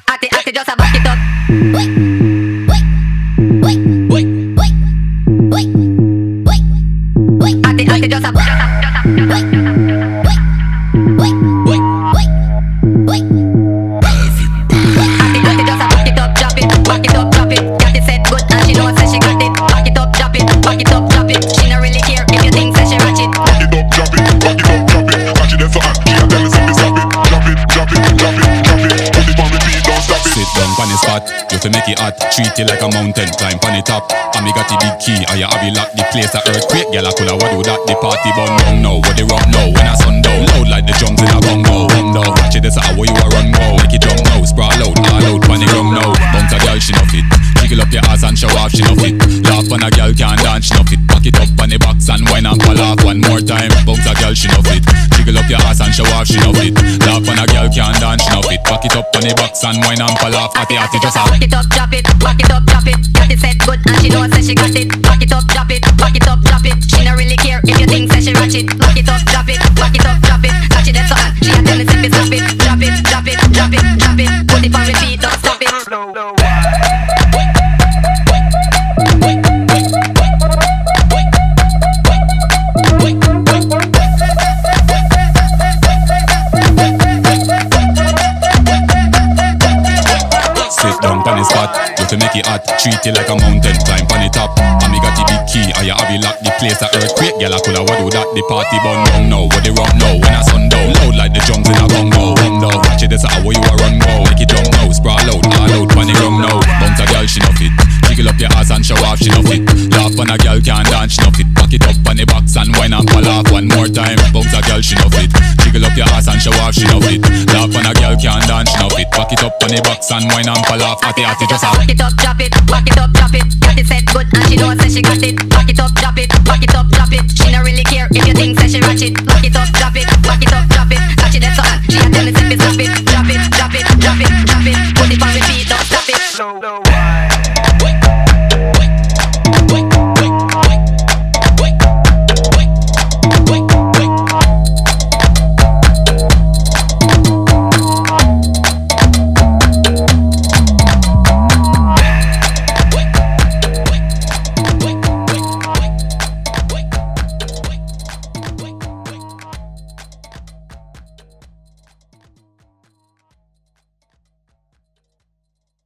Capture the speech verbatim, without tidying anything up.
Atty, atty, just a back it up. Wait, wait, wait, wait, wait, wait, wait, wait. Atty, atty, just a, just a, just a, wait, wait, wait, wait, wait, wait. Atty, atty, just a back it up, drop it, back it up, drop it. Catty said good and she know say she got it. Back it up, drop it, back it up, drop it. She no really care if you think say she ratchet. Back it up, drop it, back it up, drop it. Catch it there so hot, can't tell me something stop it. Drop it, drop it, drop it, drop it. Put it on repeat, don't stop it. Sit down on the spot, you to make it hot. Treat it like a mountain, climb on the top. And me got the big key, and you have it lock the place a earthquake. Girl, I coulda what do that, the party bun down now. What they run now, when I sundown. Loud like the drums in a bongo. Run down, watch it, that's how you a run go. Make it jump now, sprawl out, all out, pan the ground now. Bounce a girl, she no fit. Jiggle up your ass and show off, she no fit. Laugh on a girl, can't dance, she no fit. Back it up on the box and wine and fall off one more time. Bounce a girl, she no fit. Jiggle up your ass and show off, she no fit. Laugh on a girl, can't dance, she no fit. Back it up on the box and wine and fall off. Atty, atty, just a back it up, drop it, back it up, drop it. Catty said good and she know say she got it. Back it up, drop it, back it up, drop it. She no really care if you think say she ratchet. Back it up, drop it, back it up, drop it. Catch it that's all. She a tell me say fi stop it. Drop it, drop it, drop it, drop it. Put it on repeat, don't stop it. Sit down on the spot, you to make it hot. Treat it like a mountain, climb on the top. And me got the big key, and you have it lock the place a earthquake. Girl, I coulda what do that, the party bun down now. What they run now, when I sundown. Loud like the drums in a bongo. Run down, watch it, that's how you a run go. Make it jump now, sprawl out, all out, pan the ground now. Bounce a girl, she no fit. Jiggle up your ass and show off, she no fit. Laugh on a girl, can't dance, she no fit. Back it up on the box and wine and fall off one more time. Bounce a girl, she no fit. Jiggle up your ass and show off, she no fit. Laugh on a girl, can't dance, she no fit. Back it up on the box and wine and fall off. Atty, atty, just a back it up, drop it, back it up, drop it. Catty said good and she know say she got it. Back it up, drop it, back it up, drop it. She no really care if you think say she ratchet. Back it up, drop it, back it up, drop it. Catch it that's all.